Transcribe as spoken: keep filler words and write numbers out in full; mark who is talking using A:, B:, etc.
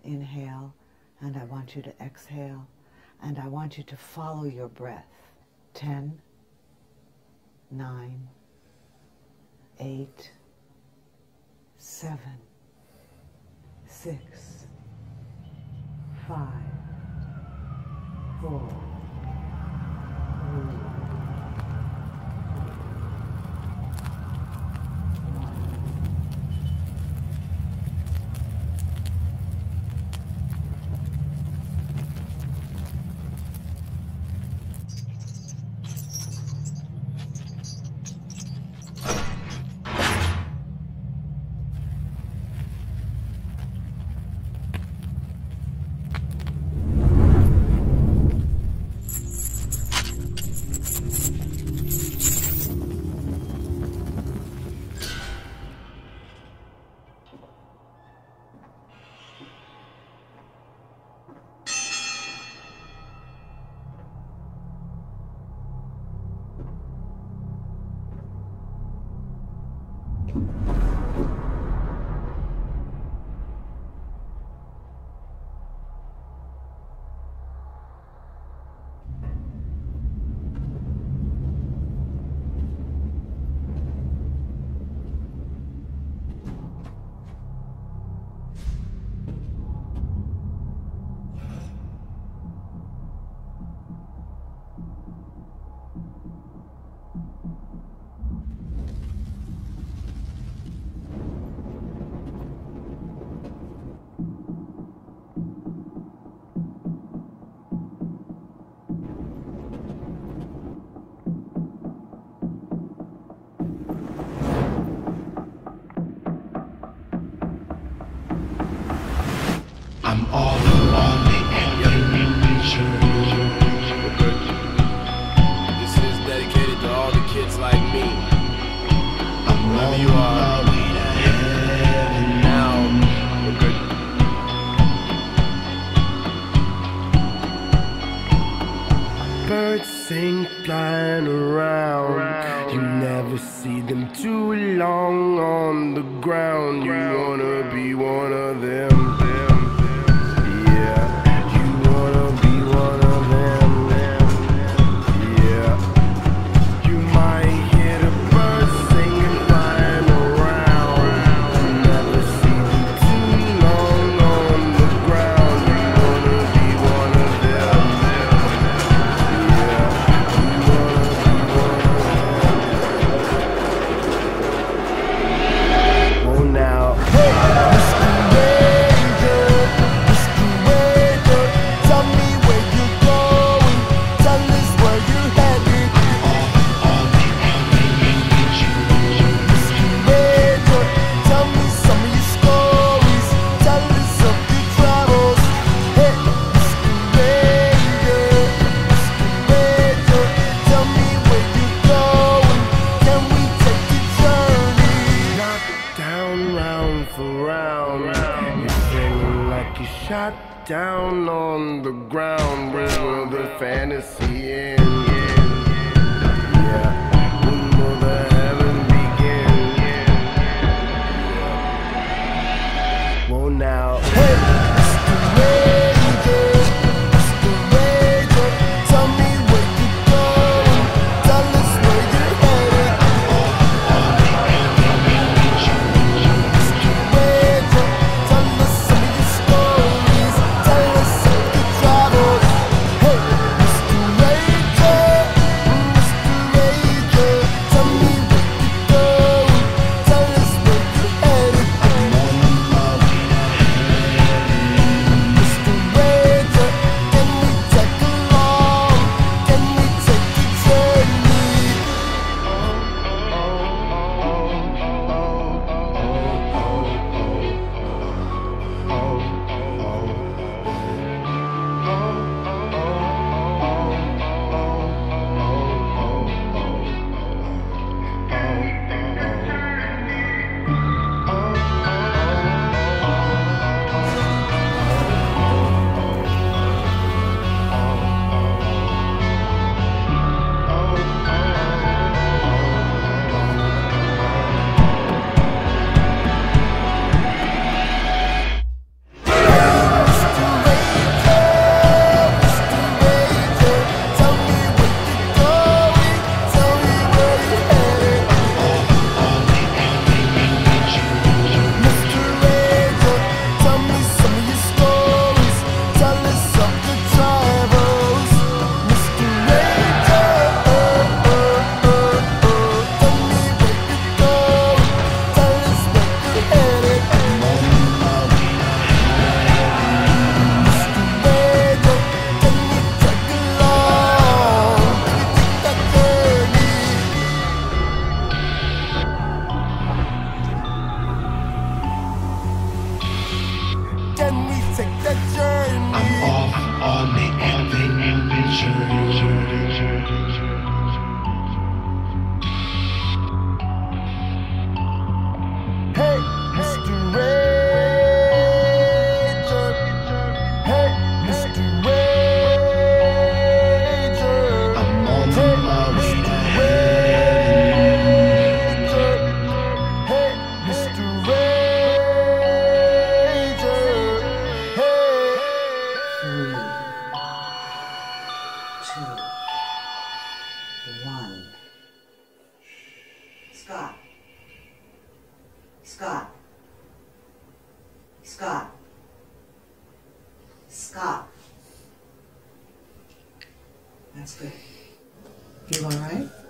A: inhale, and I want you to exhale, and I want you to follow your breath. Ten, nine, eight, seven, six, five, four, three,
B: I'm all lonely and uninjured.
C: This is dedicated to all the kids like me.
B: I'm
C: Wherever
B: on
C: you are
B: my way to heaven now. Birds sing flying around. You never see them too long on the ground. You wanna be one of them. Yeah, you wanna be one of them. Yeah, you might hear the birds singing, flying around. You never see them too long on the ground. You wanna be one of them. Yeah, you wanna be one of them. Oh, now. Shot down on the ground, where will the fantasy end? Yeah, when will the heaven begin? Well now, hey, Mister Ranger, Mister Ranger, tell me where you're going, tell us where you're headed. Mister Ranger, tell us some of your stories. Tell us of your travels. Hey, Mister Ranger, Mister Ranger, tell me where you're going, tell us where you're headed. I'm on my way to heaven. Can we take that journey?
D: I'm off on the adventure.
B: Hey, Mister Ranger. Hey, Mister Ranger.
D: I'm on
B: Hey,
D: my way
B: Mister
D: ahead.
B: Ranger. Hey, Mister Ranger. Hey.
A: Three, two, one. Scott. Scott. Scott. Scott. That's good. You all right?